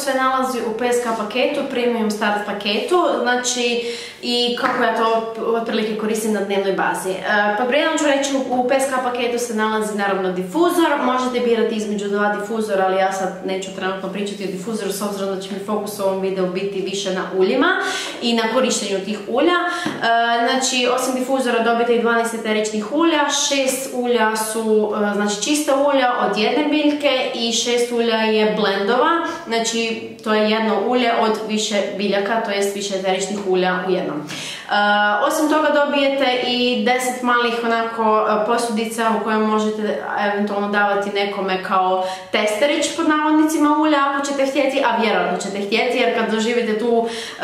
sve nalazi u PSK paketu, premium start paketu, znači i kako ja to otprilike koristim na dnevnoj bazi. Pa prijedno ću reći, u PSK paketu se nalazi naravno difuzor, možete birati između dva difuzora, ali ja sad neću trenutno pričati o difuzoru s obzirom da će mi fokus u ovom videu biti više na uljima i na korištenju tih ulja. Znači, osim difuzora dobite i 12 eteričnih ulja, 6 ulja su znači čista ulja od jedne biljke i 6 ulja je blendova, znači to je jedno ulje od više biljaka, to jest više eteričnih ulja u jednom. Osim toga dobijete i 10 malih onako posudica u kojem možete eventualno davati nekome kao testerić pod navodnicima ulja ako ćete htjeti, a vjerojatno ćete htjeti jer kad doživite tu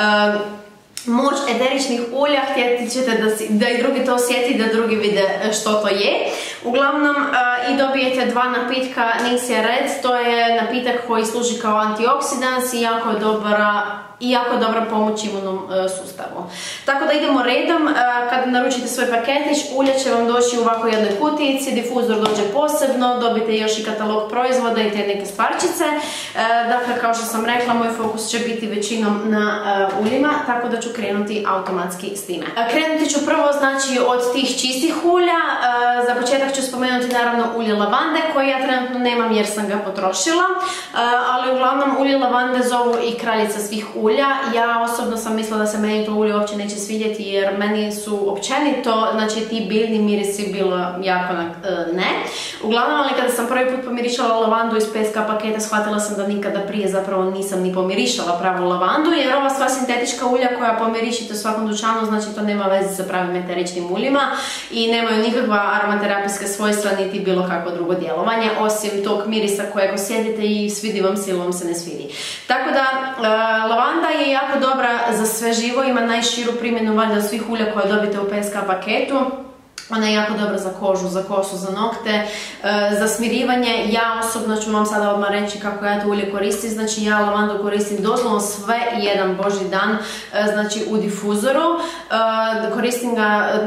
moć eteričnih ulja, htjeti ćete da i drugi to osjeti, da drugi vide što to je. Uglavnom, i dobijete dva napitka Nixia Red, to je napitak koji služi kao antioksidans i jako je dobra pomoć imunom sustavu. Tako da idemo redom, kada naručite svoj paketić, ulje će vam doći u ovako jednoj kutijici, difuzor dođe posebno, dobite još i katalog proizvoda i te neke stvarčice. Dakle, kao što sam rekla, moj fokus će biti većinom na uljima, tako da ću krenuti automatski s time. Krenuti ću prvo, znači, od tih čistih ulja. Za početak ću spomenuti naravno ulje lavande, koje ja trenutno nemam jer sam ga potrošila, ali uglavnom ulje lavande zovu i kraljica svih ulja. Ja osobno sam mislila da se meni to ulje uopće neće svidjeti jer meni su općenito, znači ti biljni mirisi bilo jako ne. Uglavnom, ali kada sam prvi put pomirišala lavandu iz PSK paketa, shvatila sam da nikada prije zapravo nisam ni pomirišala pravu lavandu, jer ova sva sintetička ulja koja pomirišite u svakom dućanu, znači to nema veze sa pravim eteričnim uljima i nemaju nikakva aromaterapijska svojstva niti bilo kakvo drugo djelovanje, osim tog mirisa kojeg osjetite i svidi vam se ili vam se ne svidi. Tako da, lavanda je jako dobra za sve živo, ima najširu primjenu valjda od svih ulja koje dobite u PSK paketu. Ona je jako dobra za kožu, za kosu, za nokte, za smirivanje. Ja osobno ću vam sada odmah reći kako ja to ulje koristim. Znači ja lavandu koristim doslovno sve jedan božji dan, znači u difuzoru. Koristim ga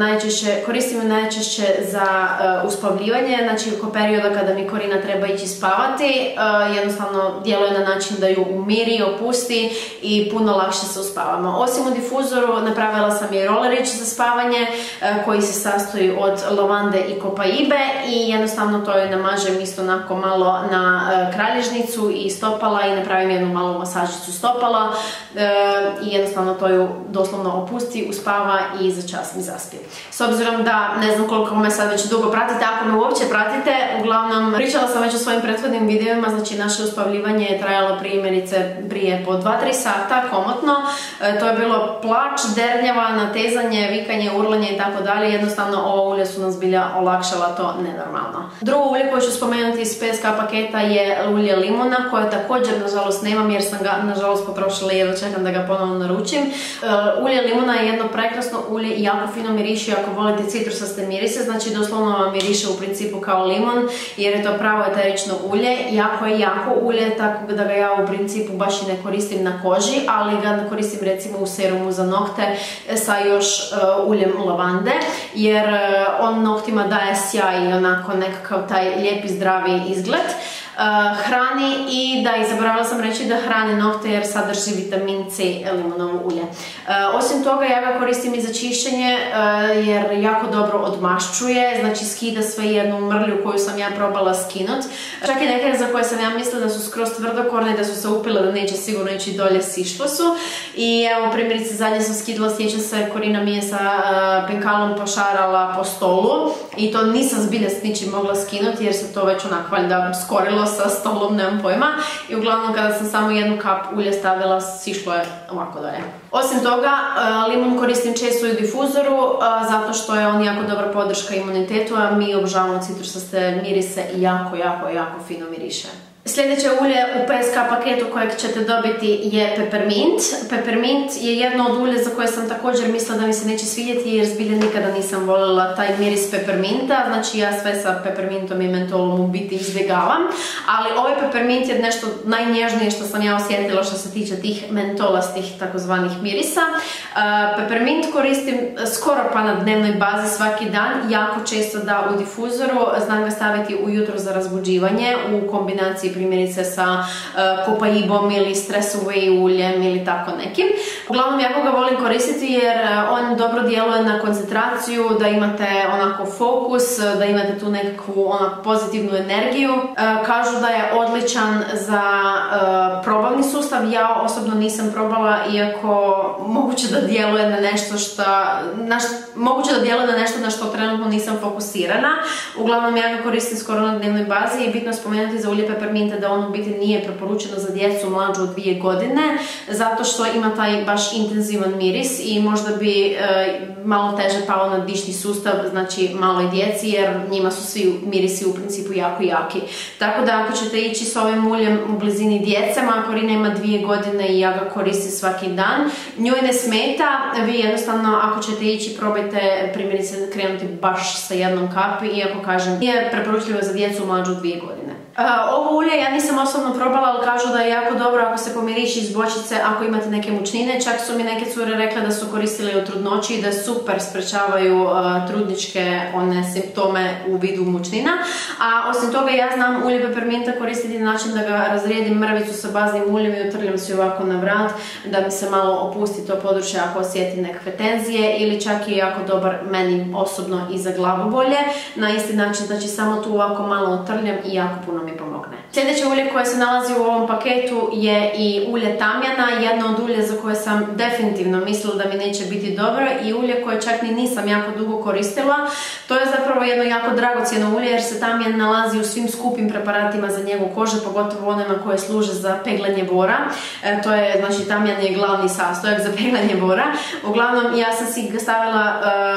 najčešće za uspavljivanje, znači oko perioda kada mi Korina treba ići spavati. Jednostavno djeluje na način da ju umiri, opusti i puno lakše se uspavamo. Osim u difuzoru napravila sam i rolerić za spavanje koji se sastoji od lavande i kopaibe i jednostavno to je namažem isto onako malo na kralježnicu i stopala i napravim jednu malu masažicu stopala i jednostavno to ju doslovno opusti, uspava i za čas mi zaspi. S obzirom da ne znam koliko me sad već dugo pratite, ako me uopće pratite, uglavnom pričala sam već o svojim prethodnim videima, znači naše uspavljivanje je trajalo prije po 2-3 sata komotno. To je bilo plać, dernjava, natezanje, vikanje, urlanje i tako dalje, jednostavno ovo ulje su nas bilja olakšala to nenormalno. Drugo ulje koje ću spomenuti iz PSK paketa je ulje limuna, koje također nažalost nemam jer sam ga nažalost potrošila i jedno čekam da ga ponovno naručim. Ulje limuna je jedno prekrasno ulje i jako fino miriši ako volite citrusaste mirise, znači doslovno vam miriše u principu kao limun jer je to pravo eterično ulje. Jako je jako ulje, tako da ga ja u principu baš i ne koristim na koži, ali ga koristim recimo u serumu za nokte sa još uljem lavande jer on noktima daje sjaj i onako nekakav taj lijepi zdravi izgled. Hrani i da, i zaboravila sam reći da hrani nokte jer sadrži vitamin C limonovo ulje. Osim toga ja ga koristim i za čišćenje jer jako dobro odmašćuje, znači skida sve jednu mrlju koju sam ja probala skinut. Čak i neke za koje sam ja mislila da su skroz tvrdokorne, da su se upile da neće sigurno ići dolje, sišlo su. I evo primjerice zadnje sam skidala, sjećam se, Korina mi je sa penkalom pošarala po stolu i to nisam zbilja s ničim mogla skinuti jer se to već onako valjda skorilo sa stolom, nemam pojma, i uglavnom kada sam samo jednu kap ulja stavila, sišlo je ovako dolje. Osim toga, limun koristim često i u difuzoru, zato što je on jako dobra podrška imunitetu, a mi obožavamo citrusaste mirise i jako fino miriše. Sljedeće ulje u PSK paketu kojeg ćete dobiti je peppermint. Peppermint je jedno od ulja za koje sam također mislila da mi se neće svidjeti jer zbilja nikada nisam voljela taj miris pepperminta, znači ja sve sa peppermintom i mentolom u biti izbjegavam, ali ovaj peppermint je nešto najnježnije što sam ja osjetila što se tiče tih mentolastih takozvanih mirisa. Peppermint koristim skoro pa na dnevnoj bazi svaki dan, jako često da u difuzoru, znam ga staviti ujutro za razbuđivanje u kombinaciji primjerice sa kopaibom ili stress away uljem ili tako nekim. Uglavnom, jako ga volim koristiti jer on dobro djeluje na koncentraciju, da imate onako fokus, da imate tu nekakvu onako pozitivnu energiju. Kažu da je odličan za probavni sustav. Ja osobno nisam probala, iako moguće da djeluje na nešto na što trenutno nisam fokusirana. Uglavnom, ja ga koristim skoro na dnevnoj bazi i bitno spomenuti za ulje peperminte da on u biti nije preporučeno za djecu mlađu od 2 godine, zato što ima taj baš intenzivan miris i možda bi malo teže pao na dišni sustav, znači maloj djeci, jer njima su svi mirisi u principu jako jaki. Tako da ako ćete ići s ovim uljem u blizini djece, moja Korina ima 2 godine i ja ga koristim svaki dan, njoj ne smeta, vi jednostavno ako ćete ići probajte primjerice krenuti baš sa jednom kapi, iako kažem nije preporučljivo za djecu mlađu od 2 godine. Ovo ulje ja nisam osobno probala, ali kažu da je jako dobro ako se pomiriši iz bočice ako imate neke mučnine. Čak su mi neke cure rekle da su koristile u trudnoći i da super sprečavaju trudničke simptome u vidu mučnina. A osim toga ja znam ulje peperminta koristiti na način da ga razrijedim mrvicu sa baznim uljem i utrljam si ovako na vrat da mi se malo opusti to područje ako osjetim nekakve tenzije, ili čak je jako dobar meni osobno i za glavobolje. Na isti način, znači samo tu ovako malo utrljam i jako puno mi pomogne. Sljedeće ulje koje se nalazi u ovom paketu je i ulje tamjana, jedno od ulja za koje sam definitivno mislila da mi neće biti dobro i ulje koje čak ni nisam jako dugo koristila. To je zapravo jedno jako dragocjeno ulje jer se tamjan nalazi u svim skupim preparatima za njegu kože, pogotovo onima koje služe za peglanje bora. To je, znači tamjan je glavni sastojak za peglanje bora. Uglavnom, ja sam si ga stavila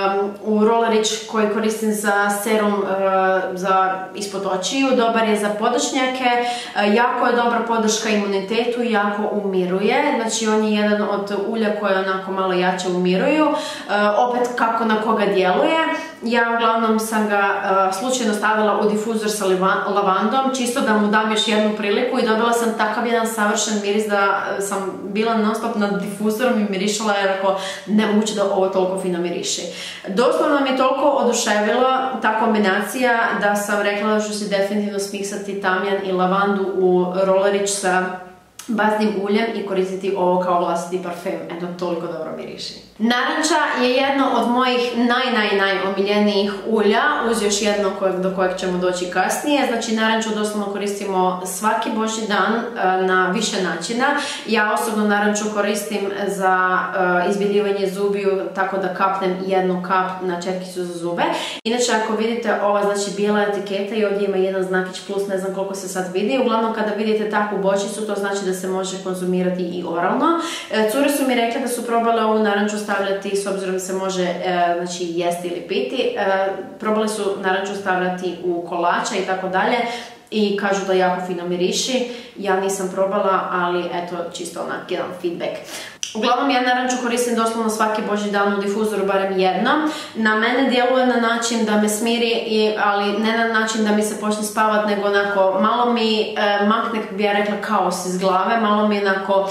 u rolerić koji koristim za serum za ispod očiju. Dobar je za podočnjake, jako je dobra podrška imunitetu i jako umiruje. Znači on je jedan od ulja koje onako malo jače umiruju. Opet kako na koga djeluje. Ja uglavnom sam ga slučajno stavila u difuzor sa lavandom, čisto da mu dam još jednu priliku i dobila sam takav jedan savršen miris da sam bila non stop nad difuzorom i mirišala jer ako nemoguće da ovo toliko fino miriši. Doslovno mi je toliko oduševila ta kombinacija da sam rekla da ću si definitivno smiksati tamjan i lavandu u rolerić sa baznim uljem i koristiti ovo kao vlastiti parfem. Eto, toliko dobro miriši. Naranča je jedno od mojih najomiljenijih ulja, uz još jedno do kojeg ćemo doći kasnije. Znači, naranču doslovno koristimo svaki božji dan na više načina. Ja osobno naranču koristim za izbjeljivanje zubiju, tako da kapnem jednu kap na četkicu za zube. Inače, ako vidite ova, znači, bijela etiketa i ovdje ima jedan znakić plus, ne znam koliko se sad vidi. Uglavnom, kada vidite takvu bočicu, to znači da se može konzumirati i oralno. Cure su mi rekle da su probale ovu naranču stavljati, s obzirom da se može znači, jesti ili piti. Probali su naranču stavljati u kolača i tako dalje i kažu da jako fino miriši. Ja nisam probala, ali eto, čisto onak jedan feedback. Uglavnom, ja naranču koristim doslovno svaki božji dan u difuzoru, barem jednom. Na mene djeluje na način da me smiri, ali ne na način da mi se počne spavat, nego onako malo mi makne, bi ja rekla, kaos iz glave, malo mi onako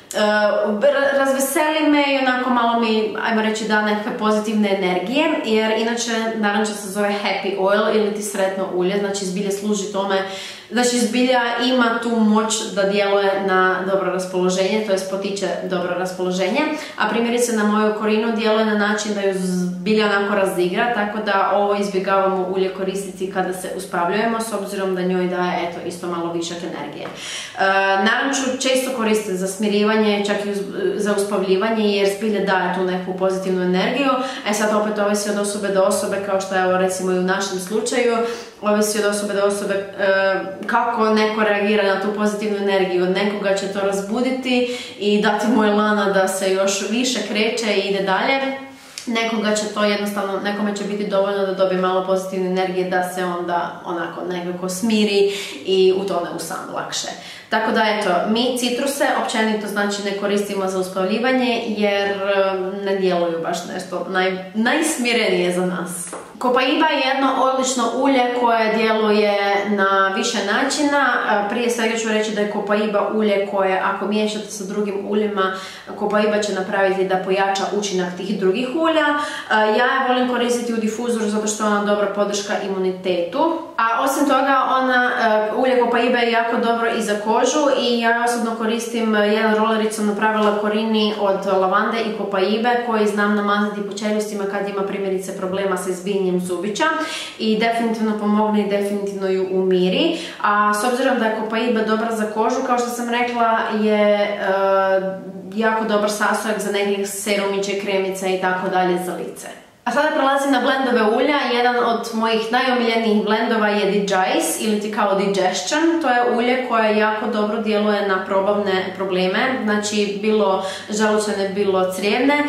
razveseli me i onako malo mi, ajmo reći, da nekakve pozitivne energije, jer inače naranča se zove happy oil ili ti sretno ulje, znači zbilja služi tome, znači zbilja ima tu moć da djeluje na dobro raspoloženje, to jest potiče dobro raspoloženje, a primjerice na moju Korinu djeluje na način da ju zbilja onako razigra, tako da ovo izbjegavamo ulje koristiti kada se uspavljujemo, s obzirom da njoj daje, eto, isto malo višak energije. Naranču često koristim za smirivanje, čak i za uspavljivanje, jer zbilja daje tu neku pozitivnu energiju. Sad opet ovisi od osobe do osobe, kao što je, recimo, i u našem slučaju, ovisi od osobe do osobe kako neko reagira na tu pozitivnu energiju. Od nekoga će to razbuditi i dati mu elana da se još više kreće i ide dalje. Nekoga će to jednostavno, nekome će biti dovoljno da dobije malo pozitivne energije da se onda onako nekako smiri i utone u san lakše. Tako da eto, mi citruse općenito znači ne koristimo za uspavljivanje jer ne djeluju baš nešto najsmirenije za nas. Copaiba je jedno odlično ulje koje djeluje na više načina. Prije svega ću reći da je Copaiba ulje koje ako miješate sa drugim uljima, Copaiba će napraviti da pojača učinak tih drugih ulja. Ja je volim koristiti u difuzoru zato što je ona dobra podrška imunitetu. A osim toga, ulje Copaiba je jako dobro i za kožu i ja osobno koristim jedan rollerić sam napravila korini od lavande i Copaibe koji znam namazati po čeljustima kad ima primjerice problema sa izbijanjem zubića i definitivno pomogne i definitivno ju umiri. A s obzirom da je Copaiba dobra za kožu, kao što sam rekla, je jako dobar sastojak za nekih serumiće, kremice i tako dalje za lice. A sada prelazim na blendove ulja. Jedan od mojih najomiljenijih blendova je Digice ili ti kao Digestion. To je ulje koje jako dobro djeluje na probavne probleme, znači bilo želučane, bilo crijevne.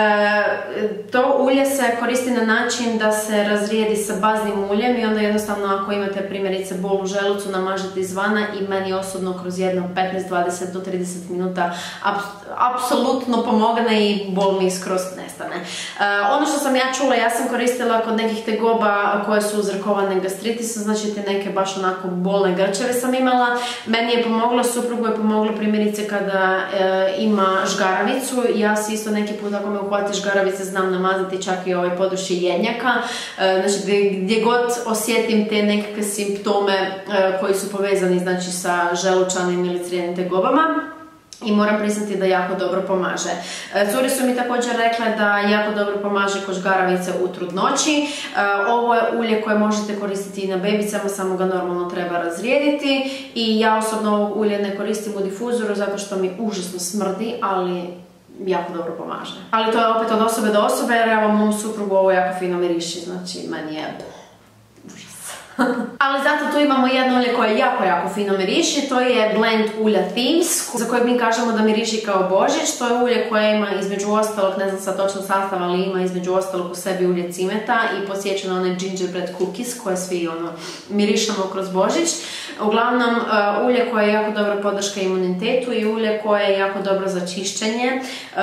To ulje se koristi na način da se razrijedi sa baznim uljem i onda jednostavno ako imate primjerice bol u želucu namažete izvana i meni osobno kroz jedno 15, 20 do 30 minuta apsolutno pomogne i bol mi skroz nestane. Ono što sam ja čula, ja sam koristila kod nekih tegoba koje su uzrokovane gastritisom, znači te neke baš onako bolne grčeve sam imala. Meni je pomoglo, suprugu je pomoglo primjerice kada ima žgaravicu. Ja si isto neki put ako me uhvati žgaravice znam namazati čak i ovaj područje jednjaka. Znači gdje god osjetim te nekakve simptome koji su povezani znači sa želučanim ili crijevnim tegobama. I moram priznati da jako dobro pomaže. Cure su mi također rekle da jako dobro pomaže kod žgaravice u trudnoći. Ovo je ulje koje možete koristiti i na bebicama, samo ga normalno treba razrijediti. I ja osobno ovo ulje ne koristim u difuzoru zato što mi užasno smrdi, ali jako dobro pomaže. Ali to je opet od osobe do osobe jer evo mom suprugu ovo jako fino miriši, znači meni je užas. Ali zato tu imamo jedno ulje koje jako fino miriši, to je blend ulja Thieves, za kojeg mi kažemo da miriši kao Božić. To je ulje koje ima između ostalog, ne znam sad točno sastav, ali ima između ostalog u sebi ulje cimeta i podsjeća na one gingerbread cookies koje svi mirišamo kroz Božić. Uglavnom, ulje koje je jako dobra podrška imunitetu i ulje koje je jako dobro za čišćenje.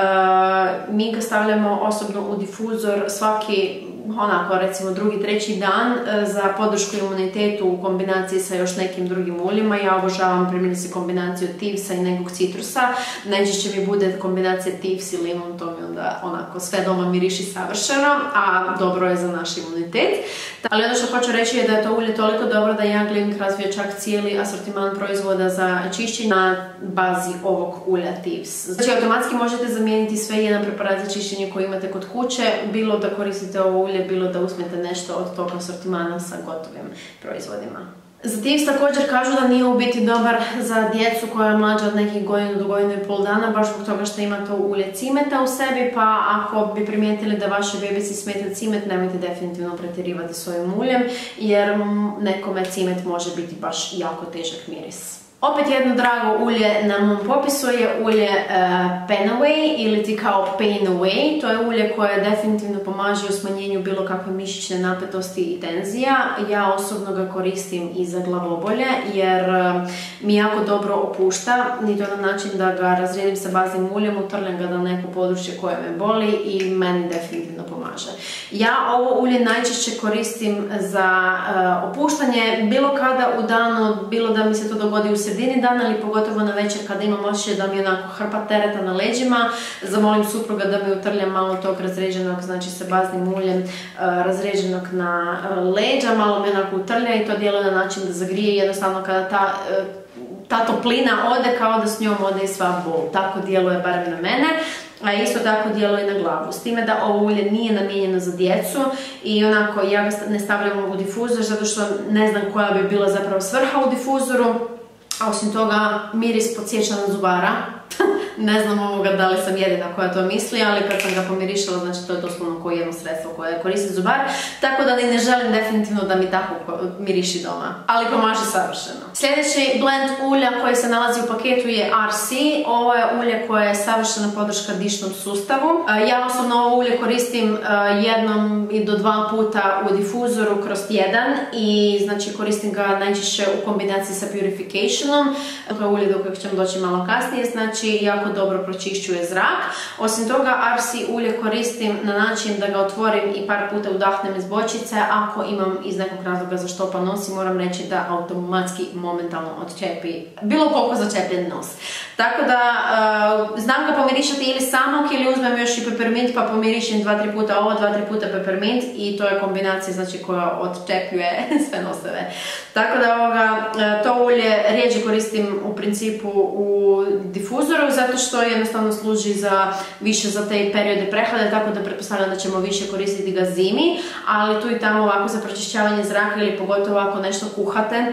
Mi ga stavljamo osobno u difuzor svaki onako recimo drugi, treći dan za podršku imunitetu u kombinaciji sa još nekim drugim uljima. Ja obožavam primjerice kombinaciju Thieves-a i nekog citrusa. Najčešće mi bude kombinacija Thieves i limon, to mi onda onako sve doma miriši savršeno, a dobro je za naš imunitet. Ali ono što hoću reći je da je to ulje toliko dobro da Young Living razvija čak cijeli asortiman proizvoda za čišćenje na bazi ovog ulja Thieves. Znači automatski možete zamijeniti sve jedan preparat za čišćenje koji imate kod kuće, bilo da koristite ovo ulje, bilo da uzmete nešto od tog asortimana sa gotovim proizvodima. Za Thieves također kažu da nije u biti dobar za djecu koja je mlađa od nekih godinu do godinu i pol dana, baš zbog toga što ima to ulje cimeta u sebi, pa ako bi primijetili da vašoj bebici smeta cimet, nemojte definitivno pretjerivati svojim uljem, jer nekome cimet može biti baš jako težak miris. Opet jedno drago ulje na mom popisu je ulje Panaway ili ti kao Pain Away. To je ulje koje definitivno pomaže u smanjenju bilo kakve mišićne napetosti i tenzija. Ja osobno ga koristim i za glavobolje jer mi jako dobro opušta. I to na način da ga razrijedim sa baznim uljem, utrljam ga na neko područje koje me boli i meni definitivno pomaže. Ja ovo ulje najčešće koristim za opuštanje bilo kada u danu, bilo da mi se to dogodi u sredini dana ili pogotovo na večer kada imam osjećaj da mi je onako hrpa tereta na leđima. Zamolim supruga da mi utrlja malo tog razređenog, znači sa baznim uljem razređenog na leđa, malo mi onako utrlja i to djeluje na način da zagrije. Jednostavno kada ta toplina ode, kao da s njom ode i sva bol. Tako djeluje barem na mene. A isto tako djeluje na glavu. S time da ovo ulje nije namijenjeno za djecu i onako ja ga ne stavljam u difuzor zato što ne znam koja bi bila zapravo svrha u difuzoru. A osim toga miris podsjeća na zubara. Ne znam da li sam jedina koja to misli, ali kad sam ga pomirišala, znači to je doslovno kao jedno sredstvo koje koristi zubar, tako da ni ne želim definitivno da mi tako miriši doma, ali pomaže savršeno. Sljedeći blend ulja koji se nalazi u paketu je RC. Ovo je ulje koje je savršena podrška dišnom sustavu. Ja osobno ovo ulje koristim jednom i do 2 puta u difuzoru kroz tjedan i znači koristim ga najčešće u kombinaciji sa purificationom. To je ulje do kojeg ćemo doći malo kasnije, znači jako dobro pročišćuje zrak. Osim toga, RC ulje koristim na način da ga otvorim i par puta udahnem iz bočice. Ako imam iz nekog razloga zaštopan nos i moram reći da automatski momentalno odčepi bilo koliko začepljen nos. Tako da znam ga pomirišati ili samog ili uzmem još i peppermint pa pomirišim 2-3 puta ovo, 2-3 puta peppermint i to je kombinacija znači koja odčepljuje sve noseve. Tako da to ulje rijeđe koristim u principu u difuzoru zato što jednostavno služi više za te periode prehlade, tako da pretpostavljam da ćemo više koristiti ga zimi, ali tu i tamo ovako za pročišćavanje zraka ili pogotovo ako nešto kuhate,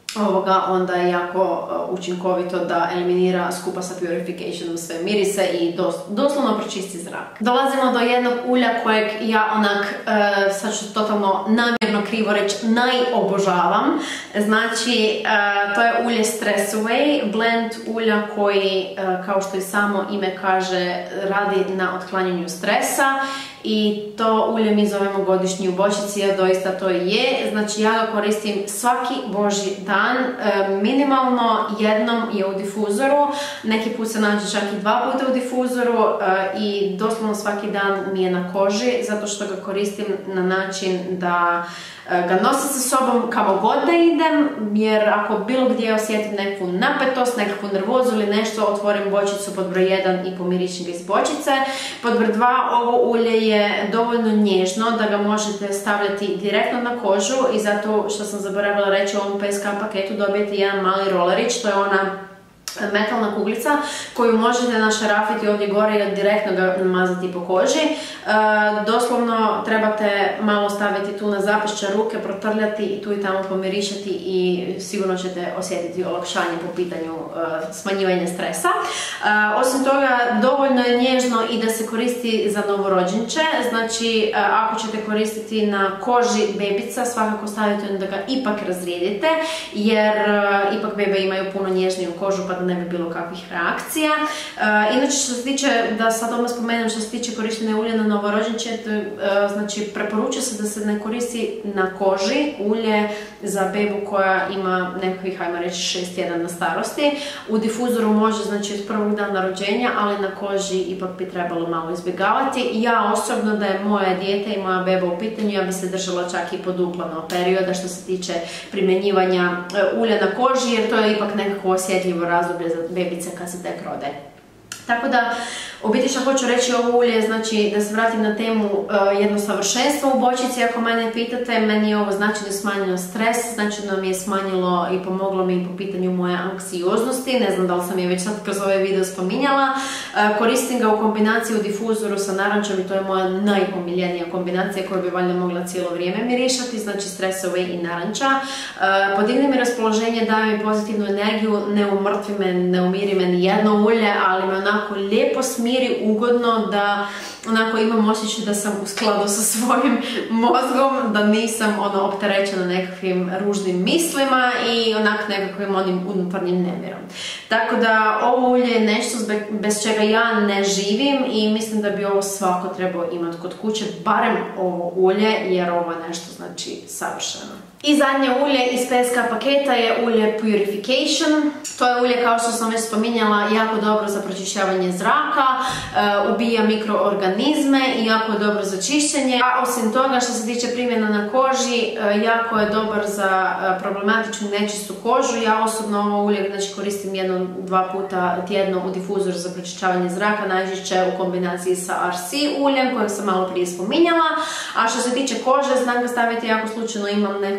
onda je jako učinkovito da eliminira skupa sa purificationom sve mirise i doslovno pročisti zrak. Dolazimo do jednog ulja kojeg ja sad ću totalno namjerno krivo reći, najobožavam. Znači, to je ulje Stress Away, blend ulja koji, kao što i samo ime kaže, radi na otklanjanju stresa. I to ulje mi zovemo godišnji u bočici, a doista to je. Znači ja ga koristim svaki božji dan, minimalno jednom je u difuzoru, neki put se nađe čak i 2 puta u difuzoru i doslovno svaki dan mi je na koži zato što ga koristim na način da ga nosim sa sobom kamo god da idem, jer ako bilo gdje osjetim neku napetost, nekakvu nervozu ili nešto, otvorim bočicu pod broj 1 i pomirišim ga iz bočice. Pod broj 2 ovo ulje je dovoljno nježno da ga možete stavljati direktno na kožu i zato što sam zaboravila reći u ovom PSK paketu dobijete jedan mali rolerić, to je ona metalna kuglica koju možete našarafiti ovdje gore i direktno ga namazati po koži. Doslovno trebate malo staviti tu na zapešće ruke, protrljati i tu i tamo pomirišati i sigurno ćete osjetiti olakšanje po pitanju smanjivanja stresa. Osim toga, dovoljno je nježno i da se koristi za novorođenče, znači ako ćete koristiti na koži bebica, svakako stavite da ga ipak razrijedite, jer ipak bebe imaju puno nježniju kožu pa da ne bi bilo kakvih reakcija. Inače, što se tiče, da sad odmah spomenem, što se tiče korištenja ulja na novorođenče, znači preporučuje se da se ne koristi na koži ulje za bebu koja ima nekakvih, ajmo reći, 6 tjedana starosti. U difuzoru može, znači, od prvog dana rođenja, ali na koži ipak bi trebalo malo izbjegavati. Ja osobno, da je moje dijete i moja beba u pitanju, ja bi se držala čak i poduplano perioda što se tiče primjenjivanja ulja na koži, jer to je ipak nekako osjetljivo razdoblje za bebice kad se tek rode. Tako da, u biti što hoću reći, ovo ulje, znači da se vratim na temu jedno savršenstvo u bočici, ako mene pitate, meni je ovo znači da je smanjilo stres, znači da mi je smanjilo i pomoglo mi po pitanju moje anksioznosti, ne znam da li sam je već sad kroz ovaj video spominjala. Koristim ga u kombinaciji u difuzoru sa narančom i to je moja najomiljenija kombinacija koju bi valjda mogla cijelo vrijeme mirišati, znači Stress Away i naranča. Podigne mi raspoloženje, daje mi pozitivnu energiju, ne umrtvi me, ne umiri me ni jedno ulje, ali me onako lijepo smiri, ugodno, da onako imam osjećaj da sam u skladu sa svojim mozgom, da nisam opterećena nekakvim ružnim mislima i onak nekakvim onim unutarnjim nemirom. Tako da ovo ulje je nešto bez čega ja ne živim i mislim da bi ovo svako trebao imati kod kuće, barem ovo ulje, jer ovo je nešto znači savršeno. I zadnje ulje iz PSK paketa je ulje Purification. To je ulje, kao što sam već spominjala, jako dobro za pročišćavanje zraka, ubija mikroorganizme i jako je dobro za čišćenje. A osim toga, što se tiče primjena na koži, jako je dobar za problematičnu nečistu kožu. Ja osobno ovo ulje znači, koristim 1-2 puta tjedno u difuzor za pročišćavanje zraka, najčešće u kombinaciji sa RC uljem kojeg sam malo prije spominjala. A što se tiče kože, znam ga staviti jako slučajno, imam nekakav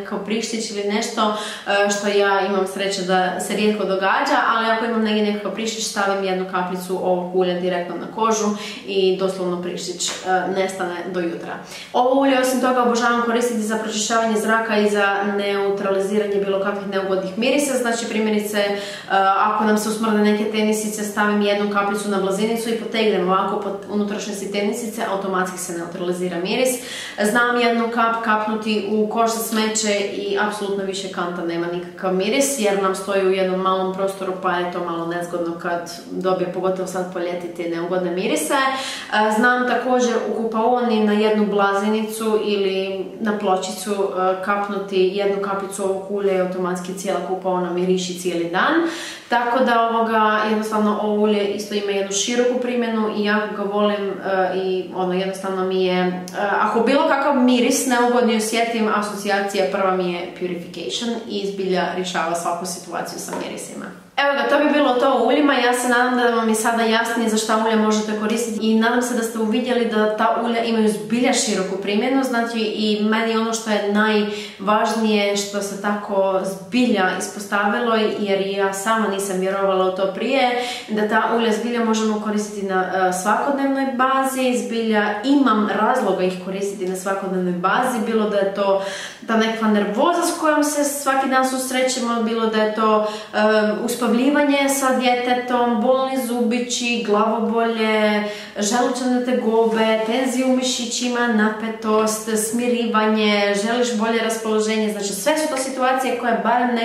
nekakav prištić ili nešto što ja imam sreće da se rijetko događa, ali ako imam negdje nekakav prištić, stavim jednu kapljicu ovog ulja direktno na kožu i doslovno prištić nestane do jutra. Ovo ulje osim toga obožavam koristiti za pročišćavanje zraka i za neutraliziranje bilo kakvih neugodnih mirisa. Znači primjerice ako nam se usmrde neke tenisice, stavim jednu kapljicu na blazinicu i potegnem ovako po unutrašnjosti tenisice, automatski se neutralizira miris. Znam jednu kap kapnuti u koš za smeće i apsolutno više kanta nema nikakav miris jer nam stoji u jednom malom prostoru pa je to malo nezgodno kad dobije, pogotovo sad po ljeti, te neugodne mirise. Znam također u kupaoni na jednu blazinicu ili na pločicu kapnuti jednu kapljicu ovog ulja i automatski cijela kupaona miriši cijeli dan. Tako da jednostavno ovo ulje isto ima jednu široku primjenu i jako ga volim i jednostavno mi je, ako bilo kakav miris neugodni osjetim, asocijacija prva mi je purification i zbilja rješava svaku situaciju sa mirisima. Evo ga, to bi bilo to o uljima. Ja se nadam da vam je sada jasnije za šta ulja možete koristiti i nadam se da ste uvidjeli da ta ulja imaju zbilja široku primjenu. Znači i meni ono što je najvažnije što se tako zbilja ispostavilo, jer ja sama nisam vjerovala u to prije, da ta ulja zbilja možemo koristiti na svakodnevnoj bazi. Zbilja imam razloga ih koristiti na svakodnevnoj bazi, bilo da je to ta nekakva nervoza s kojom se svaki dan susrećemo, bilo da je to uspavljivanje sa djetetom, bolni zubići, glavobolje, želučane tegobe, tenzije u mišićima, napetost, smirivanje, želiš bolje raspoloženje. Znači sve su to situacije koje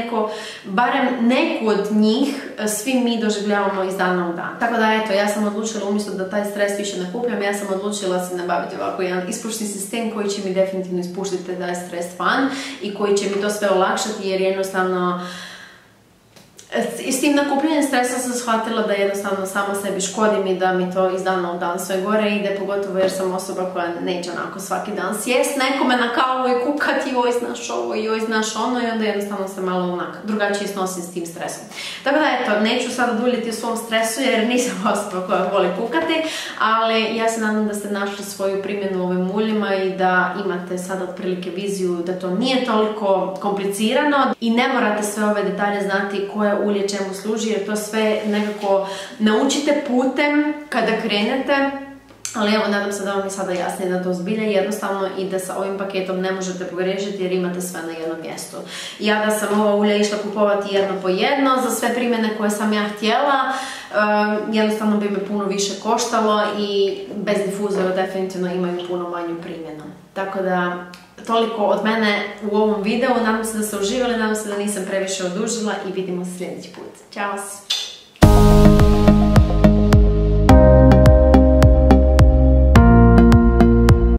barem neku od njih svi mi doživljavamo iz dana u dan. Tako da eto, ja sam odlučila umjesto da taj stres više nakupljam, ja sam odlučila se nabaviti ovako jedan ispušni sistem koji će mi definitivno ispuštiti taj stres van i koji će mi to sve olakšati, jer jednostavno i s tim nakupljenjem stresa sam shvatila da jednostavno sama sebi škodim i da mi to iz dana u dan sve gore ide, pogotovo jer sam osoba koja neće onako svaki dan sjest nekome na kavu i kukati joj znaš ovo, joj znaš ono, i onda jednostavno se malo onak drugačije snosim s tim stresom. Tako da eto, neću sada duljiti o svom stresu jer nisam osoba koja voli kukati, ali ja se nadam da ste našli svoju primjenu u ovim uljima i da imate sada otprilike viziju da to nije toliko komplicirano i ne morate sve ove detalje znati koje ulje čemu služi, jer to sve nekako naučite putem kada krenete. Ali evo, nadam se da vam je sada jasnije da to zbilja jednostavno i da sa ovim paketom ne možete pogriješiti jer imate sve na jednom mjestu. Ja da sam ova ulja išla kupovati jedno po jedno za sve primjene koje sam ja htjela, jednostavno bi me puno više koštalo i bez difuzora definitivno imaju puno manju primjenu. Tako da, toliko od mene u ovom videu. Nadam se da ste uživali, nadam se da nisam previše odužila i vidimo se sljedeći put. Ćao!